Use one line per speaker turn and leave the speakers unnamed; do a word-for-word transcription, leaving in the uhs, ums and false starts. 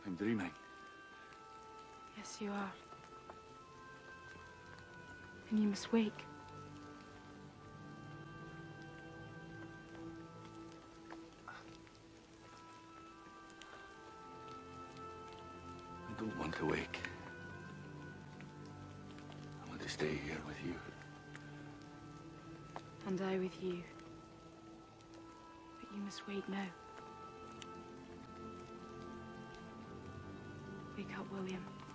I'm dreaming.
Yes, you are. And you must wake.
I don't want to wake. I want to stay here with you.
And I with you. But you must wake now. Wake up, William.